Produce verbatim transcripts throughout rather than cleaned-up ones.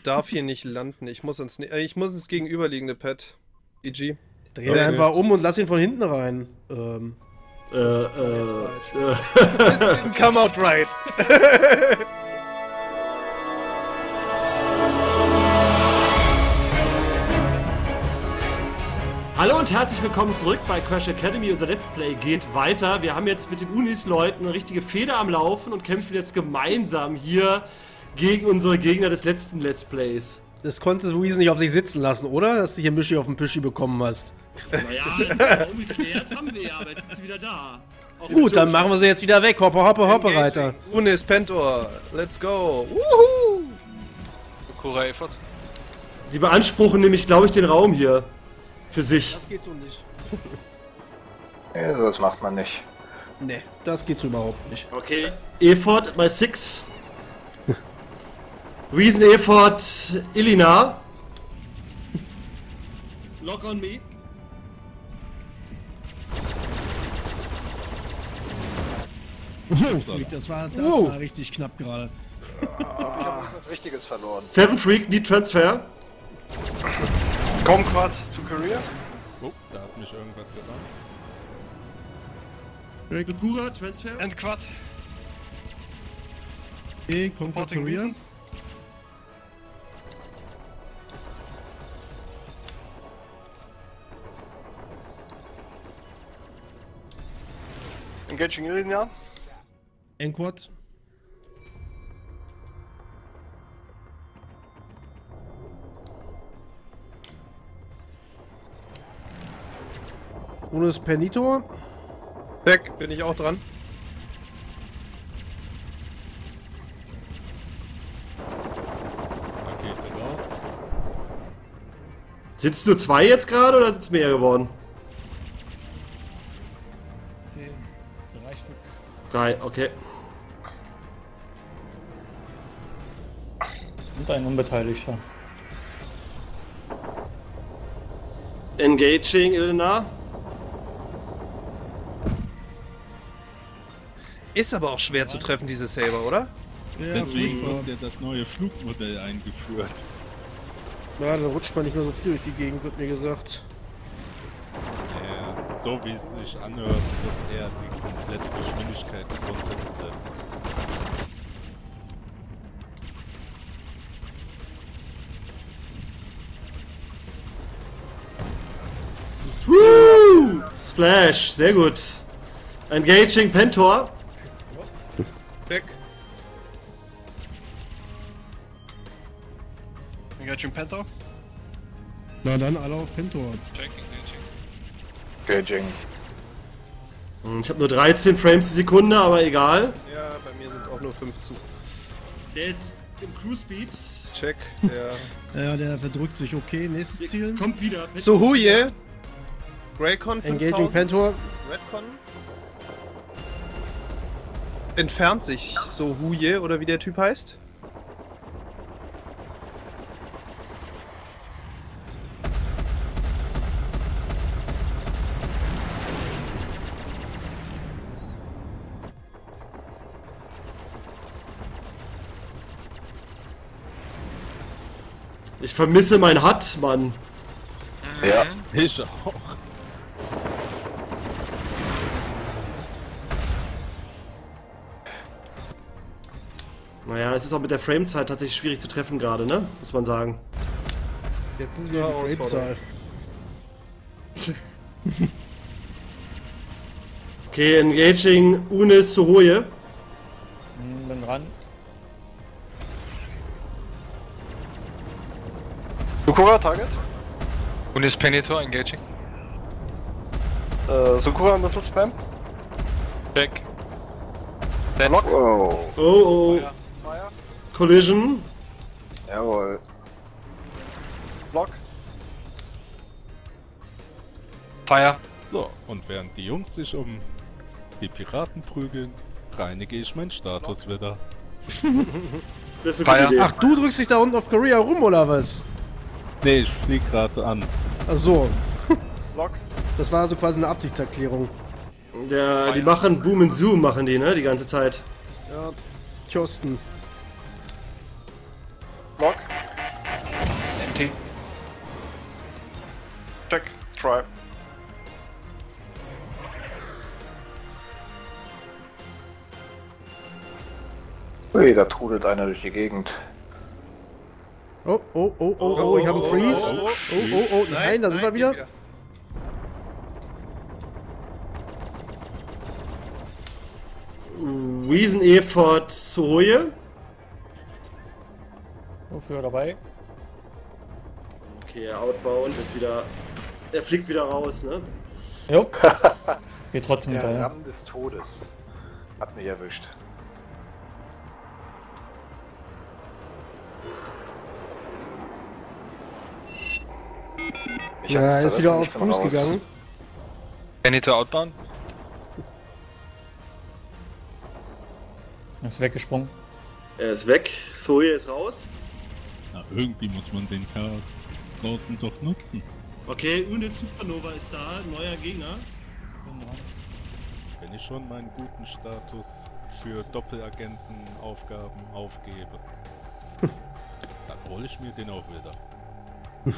darf hier nicht landen. Ich muss ins, äh, ich muss ins gegenüberliegende Pad. E G. Dreh ihn einfach um und lass ihn von hinten rein. Ähm. Äh, äh. Come out right. Hallo und herzlich willkommen zurück bei Crash Academy. Unser Let's Play geht weiter. Wir haben jetzt mit den Unis-Leuten eine richtige Feder am Laufen und kämpfen jetzt gemeinsam hier gegen unsere Gegner des letzten Let's Plays. Das konntest Luis nicht auf sich sitzen lassen, oder? Dass du hier Mischi auf dem Pischi bekommen hast. Naja, umgeklärt haben wir ja, aber jetzt sind sie wieder da. Auch Gut, dann machen wir sie jetzt wieder weg. Hoppe, hoppe, hoppe, Reiter. Unis, Pentor, let's go. Wuhu! Sakura Effort. Sie beanspruchen nämlich, glaube ich, den Raum hier. Für sich. Das geht so nicht. Ja, das macht man nicht. Nee, das geht so überhaupt nicht. Okay. Effort bei six. Reason Effort Illina. Lock on me. Oh, das war, das Oh. war richtig knapp gerade. Ich hab was Wichtiges verloren. Seven Freak, Need Transfer. Comquad to Career. Oh, da hat mich irgendwas gerannt. Sakura, Transfer. And Quad. Okay, Conquer Supporting Career. Reason. Engaging Illina. Enquad. Unis Penito. Weg, bin ich auch dran. Da geht er raus. Sitzt nur zwei jetzt gerade oder sind es mehr geworden? zehn, drei Stück. Drei, okay. Und ein Unbeteiligter. Engaging Illina. Ist aber auch schwer zu treffen, diese Saber, oder? Ja, Deswegen furchtbar. wird ja das neue Flugmodell eingeführt. Ja, da rutscht man nicht mehr so viel durch die Gegend, wird mir gesagt. Ja, so wie es sich anhört, wird eher die komplette Geschwindigkeit runtergesetzt. Woo! Splash, sehr gut. Engaging Pentor. Weg. Engaging Panther. Na dann alle auf Pentor. Check, engaging. Engaging. Ich habe nur dreizehn Frames die Sekunde, aber egal. Ja, bei mir sind es auch nur fünfzehn. Der ist im Cruise Speed. Check, der... Ja, der verdrückt sich. Okay, nächstes Ziel. Kommt wieder. Sohuje. Greycon Engaging fünftausend. Pentor. Redcon. Entfernt sich Sohuje, oder wie der Typ heißt. Ich vermisse mein Hut, Mann. Ja. Ich auch. Naja, es ist auch mit der Framezeit tatsächlich schwierig zu treffen gerade, ne? Muss man sagen. Jetzt ist Ja, wieder die Herausforderung. Framezahl. Okay, Engaging Unis Sohoje. Hm, bin dran. Sakura Target. Unis Pentor engaging. Äh, Sakura Missile Spam. Check. Lock. Oh. Oh, oh. Fire. Fire. Collision. Jawohl. Lock. Fire. So, und während die Jungs sich um die Piraten prügeln, reinige ich meinen Status wieder. Das ist eine Fire. gute Idee. Ach, du drückst dich da unten auf Korea rum, oder was? Nee, ich flieg gerade an. Ach so. Lock. Das war also quasi eine Absichtserklärung. Der, die machen Boom and Zoom, machen die, ne? Die ganze Zeit. Ja, Tjosten. Lock. T. Check. Try. Ui, da trudelt einer durch die Gegend. Oh, oh, oh, oh, oh, ich habe einen Freeze. Oh, oh, oh, nein, da sind wir wieder. Reason E for Zoe. Wofür dabei? Okay, Outbound ist wieder. Er fliegt wieder raus, ne? Jo. Geht trotzdem Der hinterher. Ramm des Todes hat mich erwischt. Ich Ja, hab's er ist wieder zerrissen, auf ich bin Cruise raus. gegangen. Penitor outbound. Ist weggesprungen. Er ist weg. Zoe ist raus. Na, irgendwie muss man den Chaos draußen doch nutzen. Okay, Unis Supernova ist da, neuer Gegner. Wenn ich schon meinen guten Status für Doppelagentenaufgaben aufgebe, dann hole ich mir den auch wieder.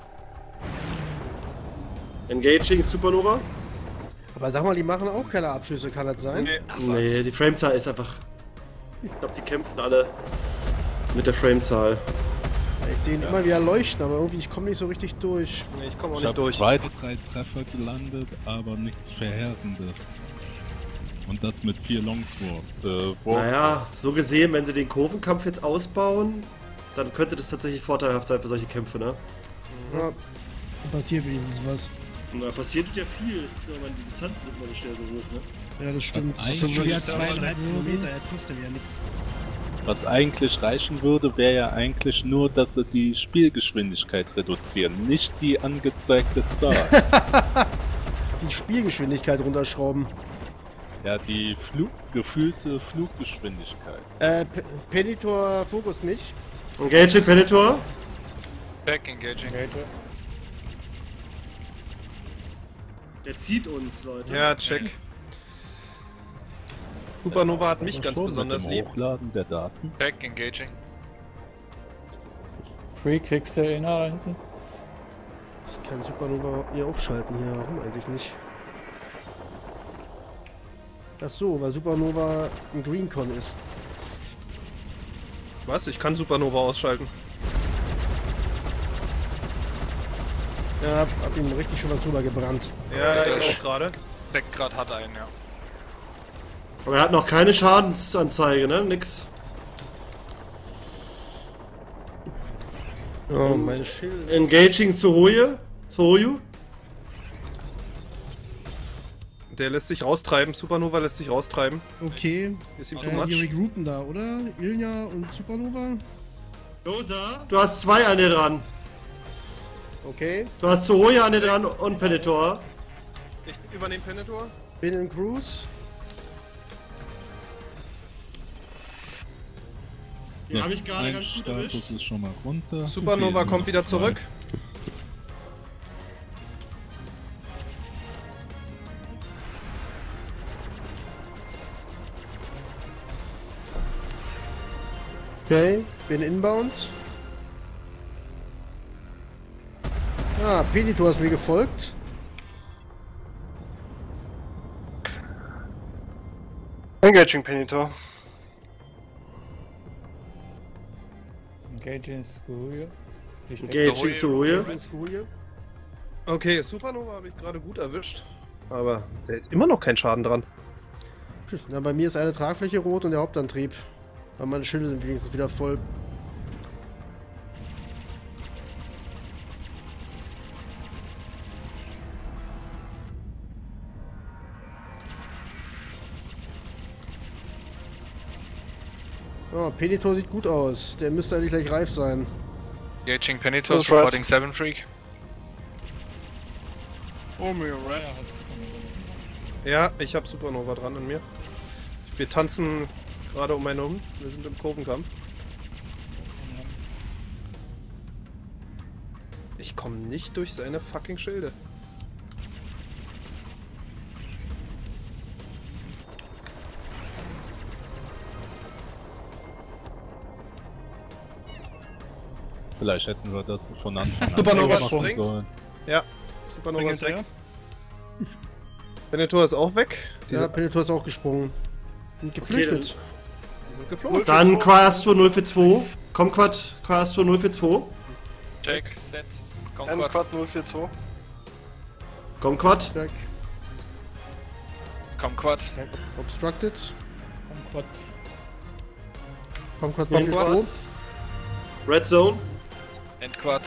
Engaging Supernova. Aber sag mal, die machen auch keine Abschüsse, kann das sein? Nee. Nee, die Framezahl ist einfach. Ich glaube, die kämpfen alle mit der Framezahl. Ich sehe ihn immer wieder leuchten, aber irgendwie, ich komme nicht so richtig durch. Nee, ich komme auch Ich nicht habe durch. zwei, drei Treffer gelandet, aber nichts Verheerendes. Und das mit vier Longsword. Äh, Warp- Naja, so gesehen, wenn sie den Kurvenkampf jetzt ausbauen, dann könnte das tatsächlich vorteilhaft sein für solche Kämpfe, ne? Ja, Da passiert wenigstens was. Und da passiert ja viel, das ist nur, die Distanzen sind immer nicht schnell so hoch, ne? Ja, das stimmt. Was Das sind schon eigentlich ja zweieinhalb Kilometer, er trifft ja nichts. Was eigentlich reichen würde, wäre ja eigentlich nur, dass sie die Spielgeschwindigkeit reduzieren, nicht die angezeigte Zahl. die Spielgeschwindigkeit runterschrauben. Ja, die Flug gefühlte Fluggeschwindigkeit. Äh, P Penitor fokus mich. Engaging Penitor. Back engaging. Der zieht uns, Leute. Ja, check. Supernova hat mich Aber ganz schon besonders mit dem lieb. Hochladen der Daten. Back engaging. Free kriegst du in da hinten. Ich kann Supernova überhaupt nie aufschalten hier. Warum eigentlich nicht? Ach so, weil Supernova ein Greencon ist. Was? Ich kann Supernova ausschalten. Ja, hab, hab ihm richtig schon was drüber gebrannt. Ja, Ja, ich auch gerade. Back gerade hat einen, ja. Aber er hat noch keine Schadensanzeige, ne? Nix. Oh, meine Schilde. Engaging Sohoye. Sohoyu. Der lässt sich raustreiben. Supernova lässt sich raustreiben. Okay, Ist ihm too äh, die much. regroupen da, oder? Ilja und Supernova? Rosa. Du hast zwei an dir dran. Okay, Du hast Sohoye an dir dran und Penitor. Ich übernehme Penitor. bin in Cruise. Den habe ich gerade ein ganz gut Status erwischt. ist schon mal runter. Supernova Fehlen kommt noch wieder zwei. zurück. Okay, bin inbound. Ah, Penitor ist mir gefolgt. Engaging Penitor. Engaging School. Engaging Sohoye. Okay, Supernova habe ich gerade gut erwischt. Aber der ist immer noch kein Schaden dran. Na, bei mir ist eine Tragfläche rot und der Hauptantrieb. Aber meine Schilde sind wenigstens wieder voll. Oh, Penitor sieht gut aus. Der müsste eigentlich gleich reif sein. Engaging Penitor, That's right. supporting Seven Freak. Oh, mir right. Ja, ich habe Supernova dran an mir. Wir tanzen gerade um einen um. Wir sind im Kurvenkampf. Ich komme nicht durch seine fucking Schilde. Vielleicht hätten wir das von Anfang an Supernova so machen springt. sollen. Ja, Supernova ist weg. hinterher. Venator ist auch weg. Die Ja, sind, Penetor ist auch gesprungen. Und geflüchtet. die sind geflogen. Dann Cryastro null vier zwei. Comquat Cryastro null vier zwei. Check, set. Concord. N-Quad null vier zwei. Comquat. Check. Concord. Obstructed. Concord. Concord Concord. null vier Red Zone. Endquad.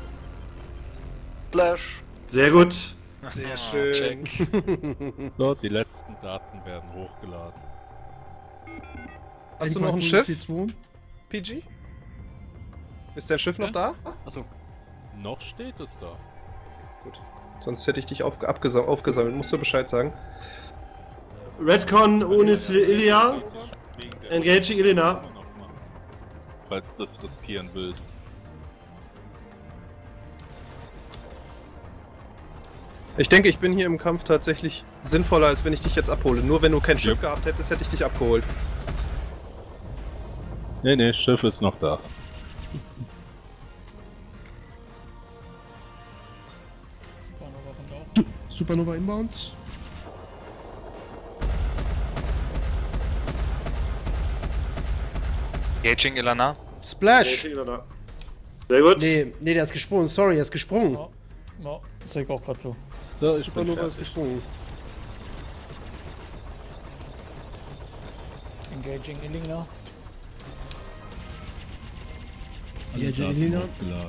Flash. Sehr gut. Sehr Ah, schön. Check. So, die letzten Daten werden hochgeladen. Hast du noch ein Schiff, P G? Ist dein Schiff noch da? Achso. Noch steht es da. Gut. Sonst hätte ich dich aufge abgesa- aufgesammelt. Musst du Bescheid sagen. Redcon Unis Ilia. Wegen der Engaging Elena. Immer noch machen, falls du das riskieren willst. Ich denke, ich bin hier im Kampf tatsächlich sinnvoller, als wenn ich dich jetzt abhole. Nur wenn du kein Schiff Yep. gehabt hättest, hätte ich dich abgeholt. Nee, nee, Schiff ist noch da. Supernova kommt auch. Supernova inbound. Engaging Ilana. Splash! Sehr gut. Nee, nee, der ist gesprungen. Sorry, er ist gesprungen. Ja, ja, sehe ich auch gerade so. So, ich bin Supernova ist fertig. gesprungen. Engaging Illinger. Ja, Jelena.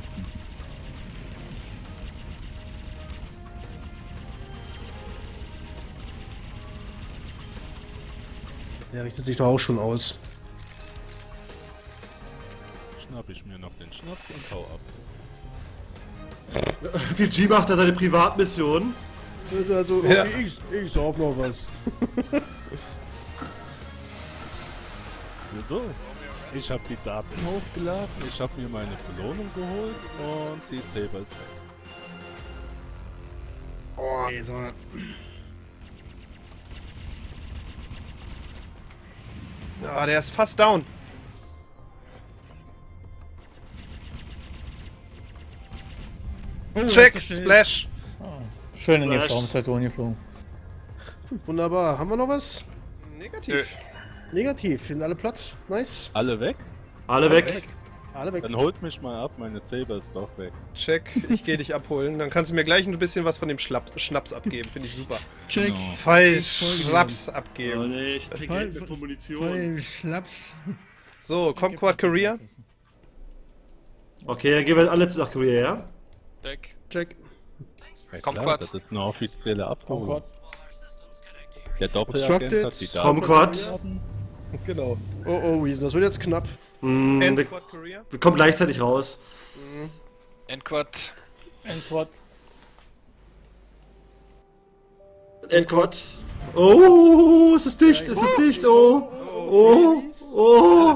Der richtet sich doch auch schon aus. Schnapp ich mir noch den Schnaps und hau ab. P G macht da seine Privatmission. Das ist also, Ja. okay, ich, ich sauf noch was. Wieso? Ich habe die Daten hochgeladen, ich habe mir meine Belohnung geholt und die Saber ist weg. Okay, so. Ah, der ist fast down. Oh, Check, das ist Splash. Ah, schön in die Flash. Schaumzeit geflogen. Wunderbar. Haben wir noch was? Negativ. Negativ. Sind alle platt. Nice. Alle weg? Alle weg. Alle weg. Dann holt mich mal ab, meine Saber ist doch weg. Check, ich gehe dich abholen. Dann kannst du mir gleich ein bisschen was von dem Schlapp Schnaps abgeben. Finde ich super. Check. Genau. Falsch Folge Schnaps Oh abgeben. nee, ich krieg Voll- Geld mit Voll Munition. im Schlaps. So, Concord Career. Okay, dann gehen wir alle nach Korea, ja? Check. Check. Ja, Kommt klar, grad. das ist eine offizielle Abholung. Concord. Der Doppelagent Obstructed. hat die Daten. Comquat. Genau. Oh, oh, Reason. Das wird jetzt knapp. Mm, wir, Endquad Career. wir kommen gleichzeitig raus. Endquad. Endquad. Endquad. Oh, es ist dicht, es ist dicht, oh. Oh, oh.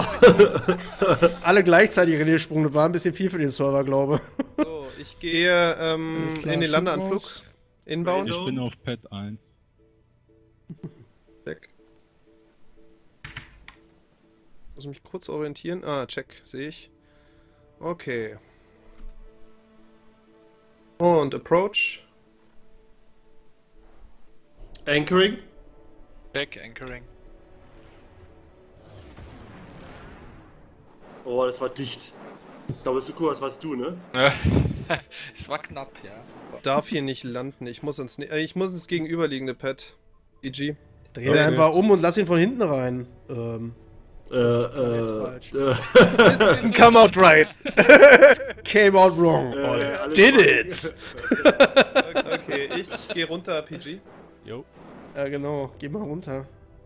Alle gleichzeitig reingesprungen. Das war ein bisschen viel für den Server, glaube ich. So, ich gehe ähm, Alles klar, in den Schiff Landeanflug. raus. Inbound. Ich bin auf Pad eins. Check. Muss mich kurz orientieren. Ah, check, sehe ich. Okay. Und Approach. Anchoring. Check, Anchoring. Oh, das war dicht. Ich glaube, Suko, das warst du, ne? Es war knapp, ja. Darf hier nicht landen. Ich muss ins, ne äh, ich muss ins gegenüberliegende Pad. E G. Dreh okay. einfach um und lass ihn von hinten rein. Ähm. Äh, jetzt äh, This didn't come out right. Came out wrong. Äh, alles Did gut. it! Okay, ich gehe runter, P G. Jo. Ja, genau. Geh mal runter.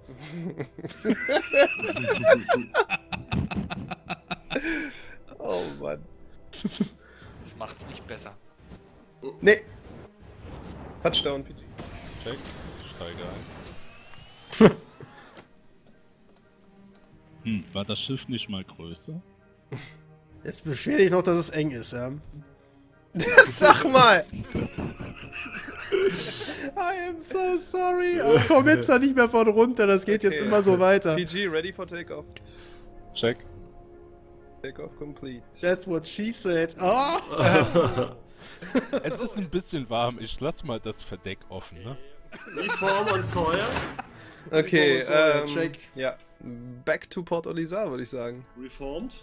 Oh Mann. Das macht's nicht besser. Nee. Touchdown, P G. Check. Ich steige ein. Hm, war das Schiff nicht mal größer? Jetzt beschwer dich noch, dass es eng ist, ja. Sag mal! I am so sorry. Aber komm jetzt da nicht mehr von runter, das geht Okay. jetzt immer so weiter. P G, ready for takeoff. Check. Takeoff complete. That's what she said. Oh! Es ist ein bisschen warm, ich lass mal das Verdeck offen, ne? Reform und Sawyer. Okay, Reform und Sawyer, ähm, check. ja. Back to Port Olisar, würde ich sagen. Reformed.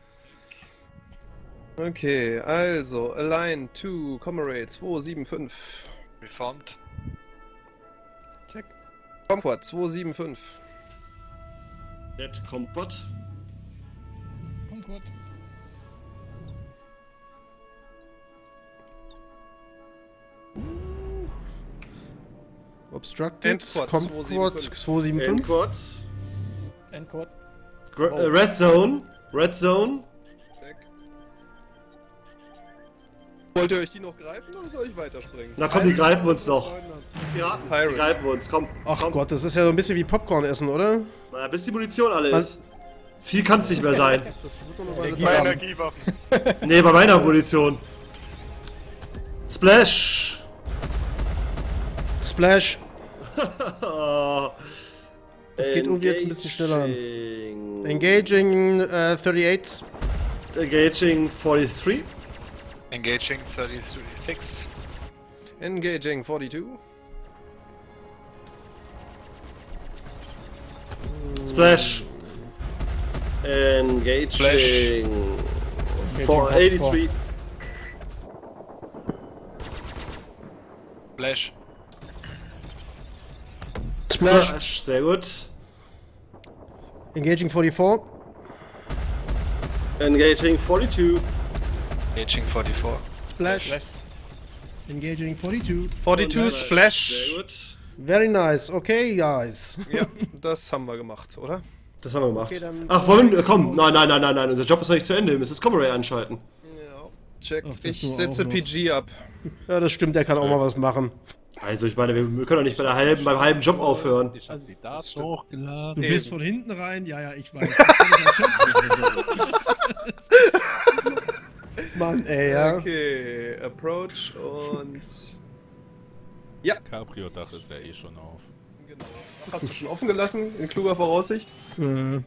Okay, also, Align to Comrade zwei sieben fünf. Reformed. Check. Concord zwei sieben fünf. Net Compot. Concord. Obstructed. Endquad, Concord zwei zwei sieben fünf. Endquad. Endquad. Gra- äh, Red Zone. Red Zone. Check. Wollt ihr euch die noch greifen oder soll ich weiterspringen? Na komm, die greifen wir uns noch. Ja, die Pirates. greifen wir uns. Komm. Ach komm. Gott, das ist ja so ein bisschen wie Popcorn essen, oder? Na, bis die Munition alle Was? ist. Viel kann es nicht mehr sein. Bei Energiewaffen. Nee, bei meiner Munition. Splash. Splash. Oh. Das geht irgendwie jetzt ein bisschen schneller an. Engaging. Engaging äh, thirty-eight. Engaging forty-three. Engaging thirty-six. Engaging forty-two. Splash. Engaging Splash. for eighty-three. Flash. Splash. Splash. Sehr gut. Engaging forty-four. Engaging forty-two. Engaging forty-four. Splash. Flash. Engaging forty-two. forty-two Und Splash. Sehr gut. Very nice. Okay, guys. Ja, das haben wir gemacht, oder? Das haben wir gemacht. Okay, dann- Ach, wollen wir, komm, nein, nein, nein, nein, nein, unser Job ist noch nicht zu Ende, wir müssen das Comrade einschalten. Ja. Check. Ach, das Ich nur setze auch noch. P G ab. Ja, das stimmt, der kann auch mal was machen. Also ich meine, wir wir können doch nicht bei der halben, beim halben Job aufhören. Ich hab die Daten hochgeladen. Du Eben. bist von hinten rein? Ja, ja, ich weiß. Mann, ey, ja. Okay, Approach und... Cabrio-Dach ist ja eh schon auf. Genau. Hast du schon offen gelassen, in kluger Voraussicht? äh,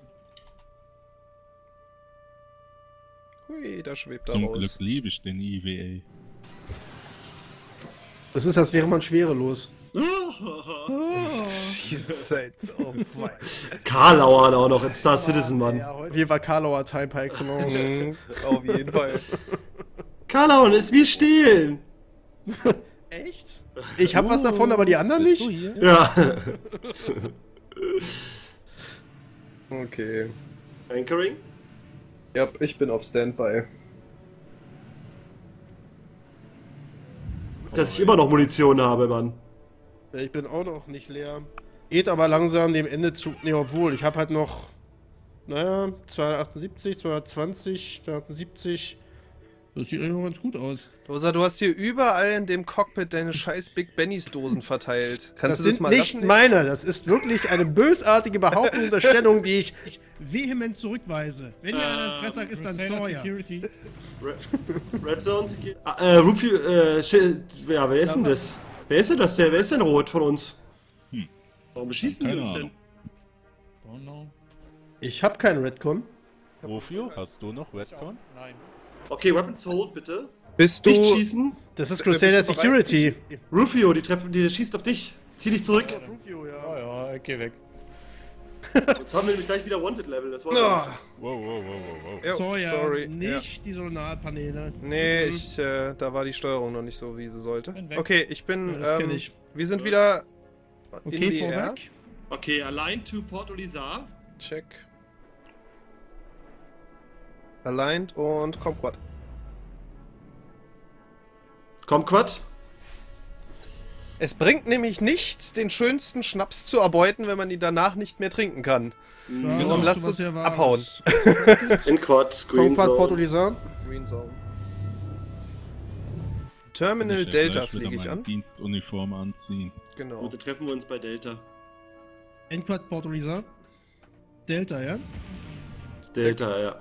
Hui, da schwebt er Zum raus. Glück liebe ich den I W Das ist, als wäre man schwerelos. Ihr seid so fein. Karlauer auch noch in Star Citizen, Mann. Ja, heute hier war Karlauer Time par excellence. Mhm, Auf jeden Fall. Karlauer ist wie stehlen. Echt? Ich hab was davon, aber die anderen Bist nicht? du hier? Ja. Okay. Anchoring? Ja, ich bin auf Standby. Dass ich immer noch Munition habe, Mann. Ja, ich bin auch noch nicht leer. Geht aber langsam dem Ende zu. Ne, obwohl, ich habe halt noch. Naja, zweihundertachtundsiebzig, zweihundertzwanzig, zweihundertsiebzig. das sieht eigentlich noch ganz gut aus. Rosa, du hast hier überall in dem Cockpit deine scheiß Big Bennys Dosen verteilt. Kannst Das du das sind mal nicht lassen? meine, das ist wirklich eine bösartige Behauptung, Unterstellung, die ich. Ich vehement zurückweise. Wenn ihr einen Fressack ist, dann Sawyer. Security. Red Zone Security. Ah, äh, Rufio, äh, Schild. Ja, wer ist denn das? Wer ist denn das? Der, wer ist denn rot von uns? Hm. Warum beschießen die Keine uns Ahnung. denn? Don't know. Ich habe keinen Redcon. Wofür? Hast du noch Redcon? Nein. Okay, Weapons hold, bitte. Bist du... Nicht schießen. Das ist Äh, Crusader bist du bereit? Security. Rufio, die treffen, die schießt auf dich. Zieh dich zurück. Oh ja, ich geh weg. Jetzt haben wir nämlich gleich wieder Wanted Level. Das wollen wir Ah, nicht. Wow, wow, wow, wow, wow. jo, Sawyer, sorry. Ja. nicht die Solarpaneele. Nee, ich, äh, da war die Steuerung noch nicht so, wie sie sollte. Bin weg. Okay, ich bin, Ja, das kenn ähm, ich. wir sind wieder in Okay, the air. vorweg. Okay, Align to Port Olisar. Check. Aligned und Comquad. Komm, Quad. Es bringt nämlich nichts, den schönsten Schnaps zu erbeuten, wenn man ihn danach nicht mehr trinken kann. Ja, Darum genau, lasst was uns hier war, abhauen. das- In Quad, Green Conquad Port Zone. Olisar. Green Zone. Terminal Ich ja Delta gleich wieder fliege ich meine an. Dienstuniform anziehen. Genau. Und dann treffen wir uns bei Delta. Endquad Port Olisar. Delta, ja? Delta, ja.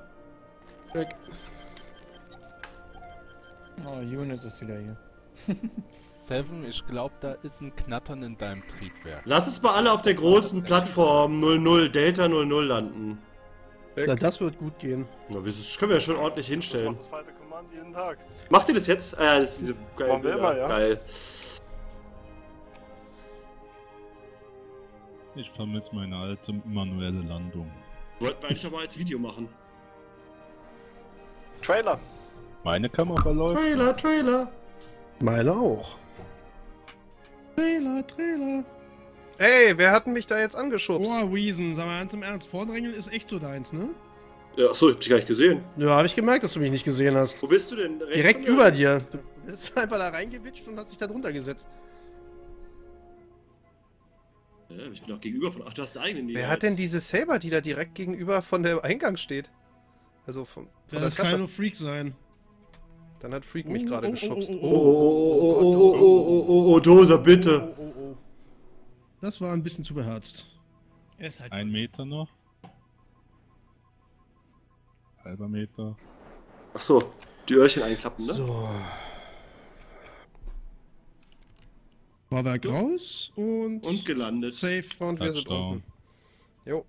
Oh, Unit ist wieder hier. Seven, ich glaube, da ist ein Knattern in deinem Triebwerk. Lass es mal alle auf der großen Plattform null null, Delta null null landen. Na, das wird gut gehen. Na, das können wir ja schon ordentlich hinstellen. Das zweite Command jeden Tag. Macht ihr das jetzt? Ah, ja, das ist diese geile Machen wir immer, ja. Geil. Ich vermisse meine alte manuelle Landung. Wollten wir eigentlich aber als Video machen. Trailer. Meine Kamera läuft. Trailer, Trailer. Meine auch. Trailer, Trailer. Ey, wer hat mich da jetzt angeschubst? Boah, Wiesen, sag mal ganz im Ernst, Vordrängeln ist echt so deins, ne? Ja, achso, ich hab dich gar nicht gesehen. Ja, habe ich gemerkt, dass du mich nicht gesehen hast. Wo bist du denn? Rechts Direkt von mir über oder dir. Du bist einfach da reingewitscht und hast dich da drunter gesetzt. links? Ja, ich bin auch gegenüber von. Ach, du hast einen eigenen Wer hat denn diese Saber, die da direkt gegenüber von der Eingang steht? Also von, von Ja, der das kann Treppe. nur Freak sein. Dann hat Freak mich Oh, gerade oh, oh, geschubst. oh, Oh, oh, oh, oh, oh, oh, oh, oh, Dosa, bitte. Oh, oh, oh. Das war ein bisschen zu beherzt. Er ist halt. Ein Meter noch. Halber Meter. Achso, die Öhrchen einklappen, ne? So. Fahrwerk raus und, Und gelandet. safe. Und wir sind Touchdown. unten. Jo.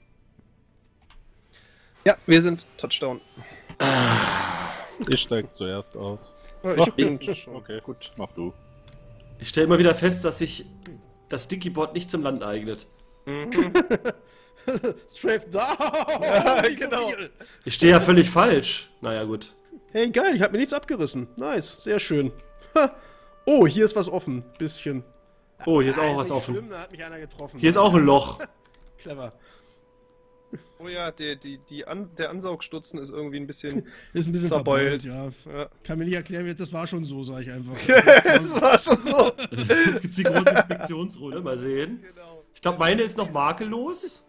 Ja, wir sind Touchdown. Ich steig zuerst aus. Ich bin schon. Okay, gut, mach du. Ich stelle immer wieder fest, dass sich das Sticky-Bot nicht zum Land eignet. Strafe down! Ja, Nicht so genau. viel. Ich stehe ja völlig falsch. Naja, gut. Hey, geil, ich habe mir nichts abgerissen. Nice, sehr schön. Ha. Oh, hier ist was offen. Bisschen. Oh, hier ist auch Ah, was nicht offen. schlimm, da hat mich einer getroffen. Hier ist auch ein Loch. Clever. Oh ja, der, die, die An der Ansaugstutzen ist irgendwie ein bisschen Ist ein bisschen zerbeult. verbeult, ja. Ja. Kann mir nicht erklären, wie- das war schon so, sag ich einfach. Es war schon so. Jetzt gibt's die große Inspektionsrunde. Mal sehen. Genau. Ich glaube, meine ist noch makellos.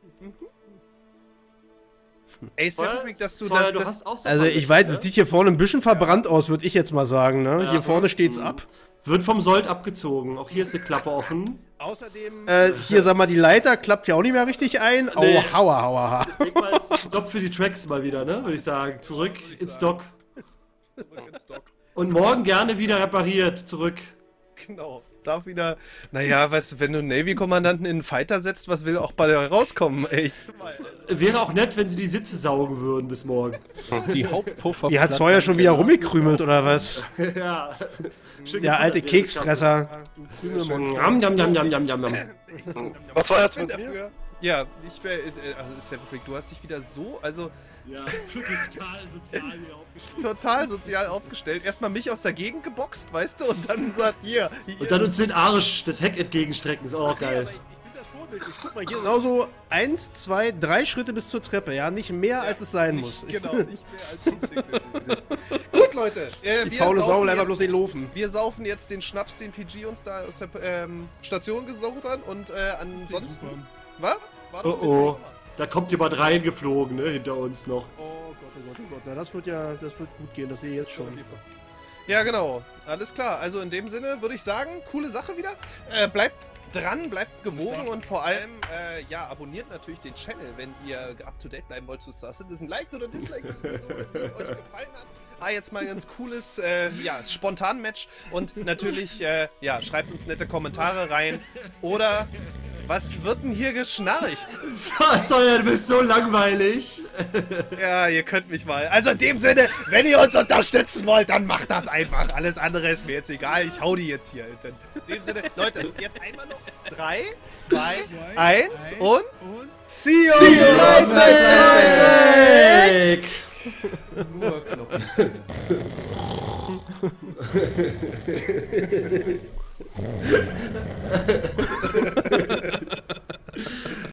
Ey, Freak, dass du Sawyer, das, du das hast auch so Also, ein paar ich weiß, Löcher, es sieht hier vorne ein bisschen verbrannt aus, würde ich jetzt mal sagen, ne? Ja. Hier vorne steht's ab. ne? Wird vom Sold abgezogen. Auch hier ist eine Klappe offen. Außerdem, äh, hier, sag mal, die Leiter klappt ja auch nicht mehr richtig ein. Oh, Nee. hauer, hauer, hauer. Ich denke mal, es ist Stopp für die Tracks mal wieder, ne? Würde ich sagen. Zurück ins Dock. Und morgen gerne wieder repariert. Zurück. Genau. Darf wieder. Naja, weißt du, wenn du einen Navy-Kommandanten in einen Fighter setzt, was will auch bei dir rauskommen? Echt. Wäre auch nett, wenn sie die Sitze saugen würden bis morgen. Die Hauptpuffer. Die hat Sawyer schon wieder rumgekrümelt, oder was? ja. Schön Der alte gefunden, Keksfresser. Du Krümelmonster. Jam, jam, jam, jam, jam, jam, jam. Was war jetzt mit mir? Dafür. Ja, ich bin. Also, Freak, du hast dich wieder so. Also. Ja, wirklich total sozial hier aufgestellt. Total sozial aufgestellt. Erstmal mich aus der Gegend geboxt, weißt du, und dann sagt hier. hier Und dann uns den Arsch des Heck entgegenstrecken, ist auch geil. Ich finde das vorbildlich. Guck mal, hier genau so eins, zwei, drei Schritte bis zur Treppe, ja? Nicht mehr, als es sein muss. Genau, nicht mehr als Instinkt. Gut, Leute. Äh, Die wir faule Sau saufen bleibt jetzt- bloß den Laufen. Wir saufen jetzt den Schnaps, den P G uns da aus der ähm, Station gesucht hat. Und äh, ansonsten. Was? War Oh doch oh. mit- Da kommt jemand reingeflogen, ne? Hinter uns noch. Oh Gott, oh Gott, oh Gott. Na, das wird ja, das wird gut gehen, das sehe ich jetzt schon. Ja, genau. Alles klar. Also in dem Sinne würde ich sagen, coole Sache wieder. Äh, bleibt dran, bleibt gewogen und vor allem, äh, ja, abonniert natürlich den Channel, wenn ihr up to date bleiben wollt zu Star Citizen. Like oder Dislike, so, wie es euch gefallen hat. Ah, jetzt mal ein ganz cooles, äh, ja, Spontan-Match. Und natürlich, äh, ja, schreibt uns nette Kommentare rein. Oder, was wird denn hier geschnarcht? Sawyer, du bist so langweilig. Ja, ihr könnt mich mal. Also in dem Sinne, wenn ihr uns unterstützen wollt, dann macht das einfach. Alles andere ist mir jetzt egal. Ich hau die jetzt hier. In dem Sinne, Leute, jetzt einmal noch. Drei, zwei, eins und... See you, See you Leute! Leute! Nur kloppen.